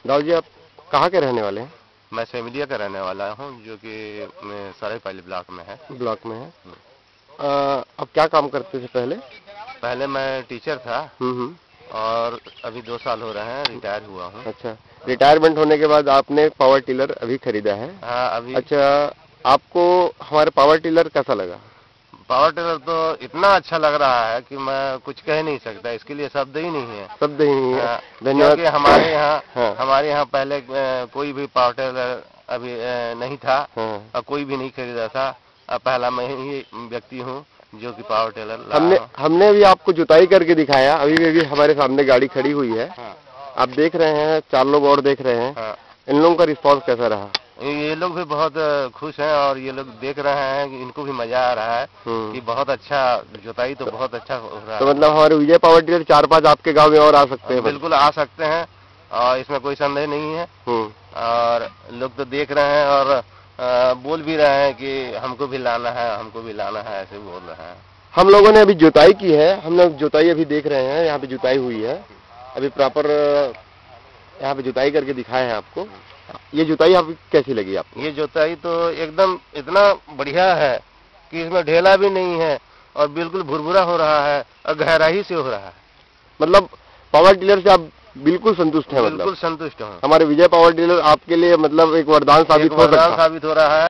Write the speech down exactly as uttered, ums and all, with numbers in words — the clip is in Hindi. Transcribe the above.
राहुल जी, आप कहाँ के रहने वाले हैं? मैं सेमिलिया का रहने वाला हूँ, जो कि सरायपाली ब्लॉक में है। ब्लॉक में है। आ, अब क्या काम करते थे पहले? पहले मैं टीचर था हम्म और अभी दो साल हो रहे हैं रिटायर हुआ हूँ। अच्छा, रिटायरमेंट होने के बाद आपने पावर टिलर अभी खरीदा है? हाँ अभी। अच्छा, आपको हमारे पावर टिलर कैसा लगा? पावर टिलर तो इतना अच्छा लग रहा है कि मैं कुछ कह नहीं सकता, इसके लिए शब्द ही नहीं है। शब्द ही नहीं है। धन्यवाद। क्योंकि हमारे यहाँ हाँ। हमारे यहाँ पहले कोई भी पावर टिलर अभी नहीं था। हाँ। और कोई भी नहीं खरीदा था। पहला मैं ही व्यक्ति हूँ जो कि पावर टिलर लाया। हमने हमने भी आपको जुताई करके दिखाया। अभी भी, भी हमारे सामने गाड़ी खड़ी हुई है। हाँ। आप देख रहे हैं, चार लोग और देख रहे हैं। हाँ। इन लोगों का रिस्पांस कैसा रहा? ये लोग भी बहुत खुश हैं और ये लोग देख रहे हैं कि इनको भी मजा आ रहा है कि बहुत अच्छा जुताई तो बहुत अच्छा हो रहा है। तो मतलब हमारे विजय पावर टिलर चार पांच आपके गांव में और आ सकते हैं? बिल्कुल आ सकते हैं और इसमें कोई संदेह नहीं है। और लोग तो देख रहे हैं और आ, बोल भी रहे हैं कि हमको भी लाना है, हमको भी लाना है, ऐसे बोल रहे हैं। हम लोगों ने अभी जुताई की है। हम लोग जुताई अभी देख रहे हैं, यहाँ पे जुताई हुई है। अभी प्रॉपर यहाँ पे जुताई करके दिखाए हैं आपको। ये जुताई आपको कैसी लगी आपको? ये जुताई तो एकदम इतना बढ़िया है कि इसमें ढेला भी नहीं है और बिल्कुल भुरभुरा हो रहा है और गहराई से हो रहा है। मतलब पावर टिलर से आप बिल्कुल संतुष्ट हैं? बिल्कुल संतुष्ट हूँ। हमारे विजय पावर टिलर आपके लिए मतलब एक वरदान साबित हो सकता है। वरदान साबित हो रहा है।